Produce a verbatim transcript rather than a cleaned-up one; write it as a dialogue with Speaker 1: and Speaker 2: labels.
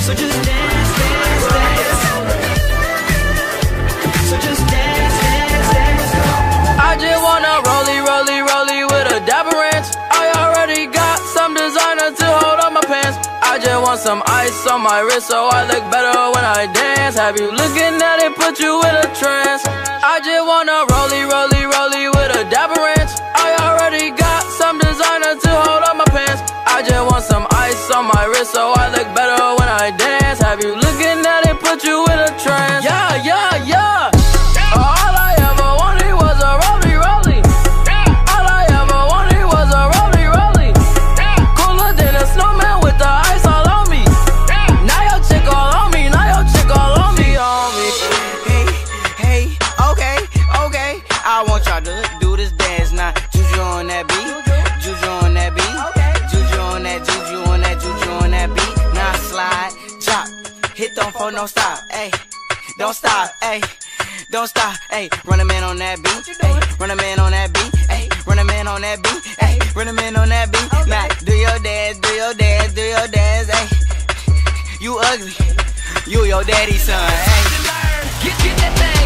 Speaker 1: So just dance, dance, dance. So just dance, dance, dance.
Speaker 2: I just wanna rollie, rollie, rollie with a dapper ranch. I already got some designer to hold on my pants. I just want some ice on my wrist so I look better when I dance. Have you looking at it, put you in a trance. I just wanna rollie, rollie, rollie with a dapper ranch. I already got some designer to hold on my pants. I just want some ice on my wrist so I look better when I dance. Have you looking at it, put you in a trance. Yeah, yeah, yeah. All I ever wanted was a rollie, rollie. All I ever wanted was a rollie, rollie. Cooler than a snowman with the ice all on me. Now your chick all on me, now your chick all on me, on me.
Speaker 3: Hey, hey, okay, okay. I want y'all to do this dance now. Juju on that beat, juju on that beat, juju on that, juju on that, juju on that beat. Now slide, drop, hit them for no stop, ayy. Don't stop, ayy. Don't stop, ayy. Run a man on that beat, ayy. Run a man on that beat, ayy. Run a man on that beat, ayy. Run a man on that beat. Now do your dance, do your dance, do your dance, ayy. You ugly, you your daddy's son, ayy.
Speaker 1: Get, get that thing.